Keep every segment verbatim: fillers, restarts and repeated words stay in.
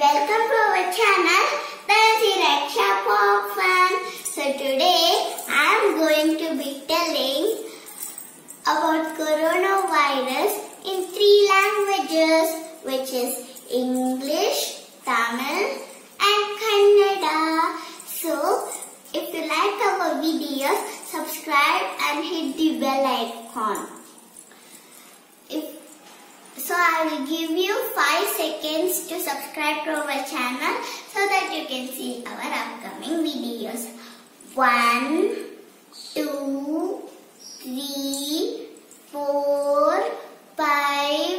welcome to our channel, the Raksha Pop Fan. So today I am going to be telling about coronavirus in three languages, which is English, Tamil and Kannada. So if you like our videos, subscribe and hit the bell icon. If So I will give you five seconds to subscribe to our channel so that you can see our upcoming videos. One, two, three, four, five.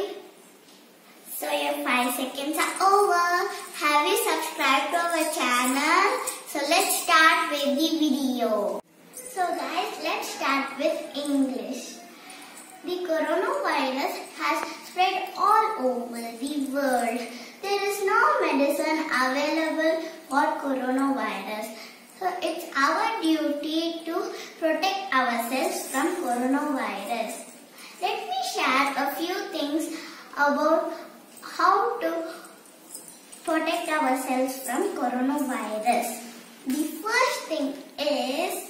So your five seconds are over. Have you subscribed to our channel? So let's start with the video. So guys, let's start with English. The coronavirus has spread all over the world. There is no medicine available for coronavirus. So it's our duty to protect ourselves from coronavirus. Let me share a few things about how to protect ourselves from coronavirus. The first thing is,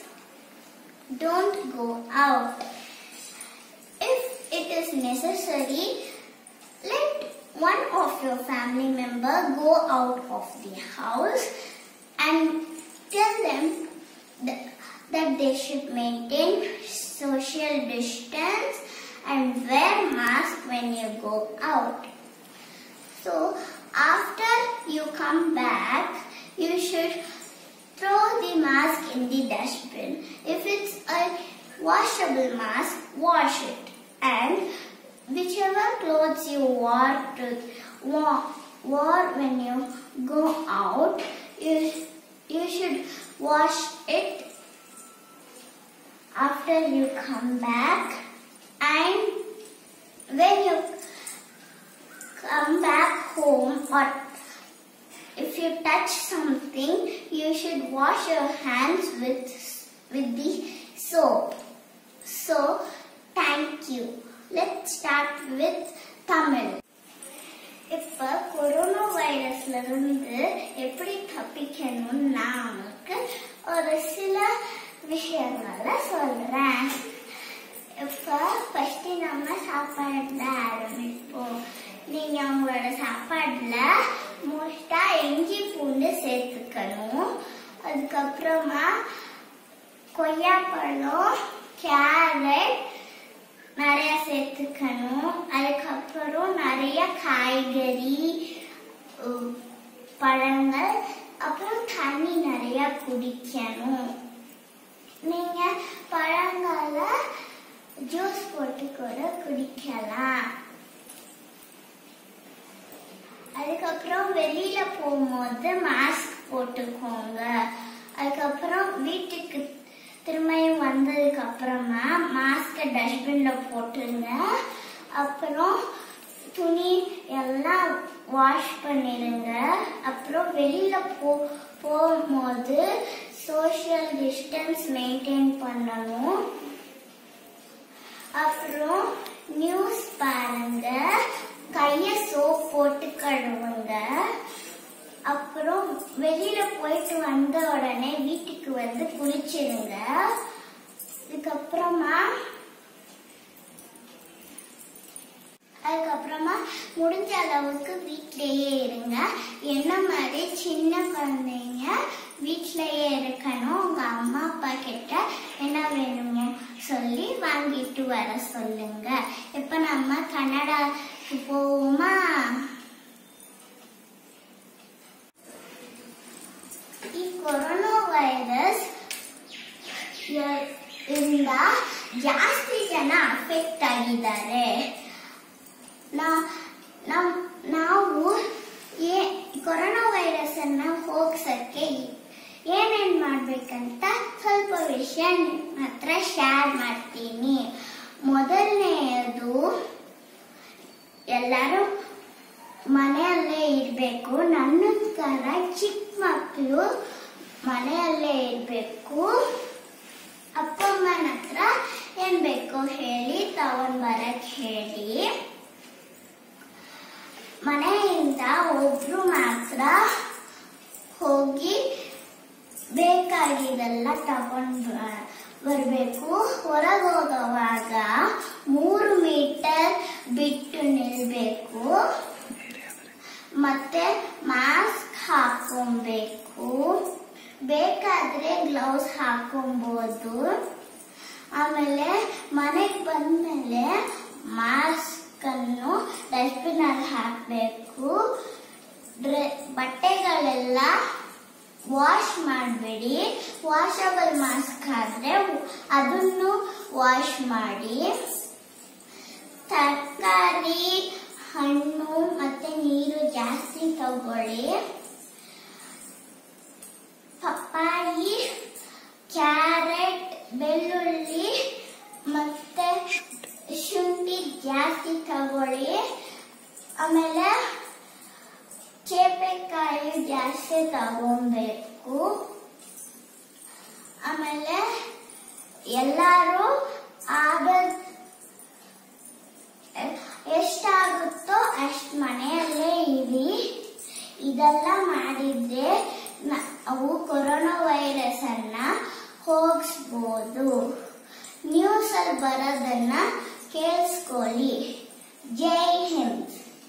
don't go out. If it is necessary, let one of your family member go out of the house and tell them that, that they should maintain social distance and wear mask when you go out. So after you come back, you should throw the mask in the dustbin. If it's a washable mask, wash it. And whichever clothes you wore, to, wore, wore when you go out, you, you should wash it after you come back. And when you come back home, or if you touch something, you should wash your hands with, with the soap. So, thank you. Let's start with Tamil. இப்போ corona வைரஸ்ல இருந்து எப்படி தப்பிக்கணும்னு நான் உங்களுக்கு ஒரு சில விஷயங்களை சொல்றேன். இப்போ ஃபர்ஸ்ட் நம்ம சாப்பாடுல ஆரம்பிப்போம். நீங்க உங்களோட சாப்பாடுல மோஸ்டா இஞ்சி பூண்டு சேர்த்துக்கணும். அதுக்கப்புறமா கொய்யாப்பழம், கேரட் நிறைய சேர்த்துக்கணும். அதுக்கப்புறம் நிறைய காய்கறி, பழங்கள், அப்புறம் தண்ணி நிறைய குடிக்கணும். நீங்க பழங்களை ஜூஸ் போட்டு கூட குடிக்கலாம். அதுக்கப்புறம் வெளியில போகும்போது மாஸ்க் போட்டுக்கோங்க. அதுக்கப்புறம் வீட்டுக்கு திரும்பியும் வந்ததுக்கு அப்புறமா மாஸ்கை டஸ்ட்பின்ல போட்டுருங்க. அப்புறம் துணி எல்லாம் வாஷ் பண்ணிடுங்க. அப்புறம் வெளியில போ போகும்போது சோஷியல் டிஸ்டன்ஸ் மெயின்டைன் பண்ணணும். அப்புறம் நியூஸ் பாருங்க, கைய சோப் போட்டு கழுவுங்க. அப்புறம் வெளியில போயிட்டு வந்த உடனே வீட்டுக்கு வந்து குளிச்சிடுங்க. அதுக்கப்புறமா அதுக்கப்புறமா முடிஞ்ச அளவுக்கு வீட்டிலேயே இருங்க. என்ன மாதிரி சின்ன குழந்தைங்க வீட்டிலேயே இருக்கணும். உங்க அம்மா அப்பா கிட்ட என்ன வேணுங்க சொல்லி வாங்கிட்டு வர சொல்லுங்க. இப்ப நம்ம கனடாக்கு போவோமா? ಈ ಕೊರೋನಾ ವೈರಸ್ ಇಂದ ಜಾಸ್ತಿ ಜನ ಅಫೆಕ್ಟ್ ಆಗಿದ್ದಾರೆ. ನಾವು ಕೊರೋನಾ ವೈರಸ್ ಅನ್ನ ಹೋಗ್ಸಕ್ಕೆ ಏನೇನ್ ಮಾಡ್ಬೇಕಂತ ಸ್ವಲ್ಪ ವಿಷಯ ಮಾತ್ರ ಶೇರ್ ಮಾಡ್ತೀನಿ. ಮೊದಲನೆಯದು, ಎಲ್ಲರೂ ಮನೆಯಲ್ಲೇ ಇರಬೇಕು. ನನ್ನ ತರ ಚಿಕ್ಕ ಮಕ್ಕಳು ಮನೆಯಲ್ಲೇ ಇರಬೇಕು. ಅಪ್ಪ ಅಮ್ಮನ ಹತ್ರ ಏನ್ ಬೇಕೋ ಹೇಳಿ ತಗೊಂಡ್ ಬರಕ್ ಹೇಳಿ. ಮನೆಯಿಂದ ಮನೆಯಿಂದ ಒಬ್ರು ಮಾತ್ರ ಹೋಗಿ ಬೇಕಾಗಿದೆಲ್ಲ ತಗೊಂಡು ಬರಬೇಕು. ಹೊರಗೆ ಹೋಗುವಾಗ ಮೂರು ಮೀಟರ್ ಬಿಟ್ಟು ನಿಲ್ಬೇಕು. ಮತ್ತೆ ಮಾಸ್ಕ್ ಹಾಕೊಬೇಕು. ಬೇಕಾದ್ರೆ ಗ್ಲೌಸ್ ಹಾಕೊಬಹುದು. ಆಮೇಲೆ ಮನೆಗೆ ಬಂದ್ಮೇಲೆ ಮಾಸ್ಕ್ ಅನ್ನು ಡಸ್ಟ್ಬಿನ್ ಅಲ್ಲಿ ಹಾಕಬೇಕು. ಬಟ್ಟೆಗಳೆಲ್ಲ ವಾಶ್ ಮಾಡಬೇಡಿ. ವಾಷಬಲ್ ಮಾಸ್ಕ್ ಆದ್ರೆ ಅದನ್ನು ವಾಶ್ ಮಾಡಿ. ತರಕಾರಿ, ಹಣ್ಣು ಮತ್ತೆ ನೀರು ಜಾಸ್ತಿ ತಗೊಳ್ಳಿ. ಪಪ್ಪಾಯಿ, ಕ್ಯಾರೆಟ್, ಬೆಳ್ಳುಳ್ಳಿ ಮತ್ತೆ ಶುಂಠಿ ಜಾಸ್ತಿ ತಗೊಳ್ಳಿ. ಆಮೇಲೆ ಚೇಪೆಕಾಯಿ ಜಾಸ್ತಿ ತಗೊಬೇಕು. ಆಮೇಲೆ ಎಲ್ಲರೂ ಆಗ ಎಷ್ಟಾಗುತ್ತೋ ಅಷ್ಟು ಮನೆಯಲ್ಲೇ ಇರಿ. ಇದೆಲ್ಲ ಮಾಡಿದ್ರೆ ನಾವು ಕೊರೋನಾ ವೈರಸ್ ಅನ್ನ ಹೋಗಿಸ್ಬೋದು. ನ್ಯೂಸ್ ಅಲ್ಲಿ ಬರೋದನ್ನ ಕೇಳಿಸ್ಕೊಳ್ಳಿ. ಜೈ Hind.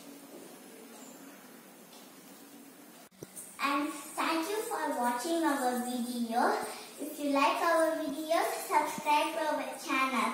And thank you for watching our video. If you like our videos, subscribe to our channel.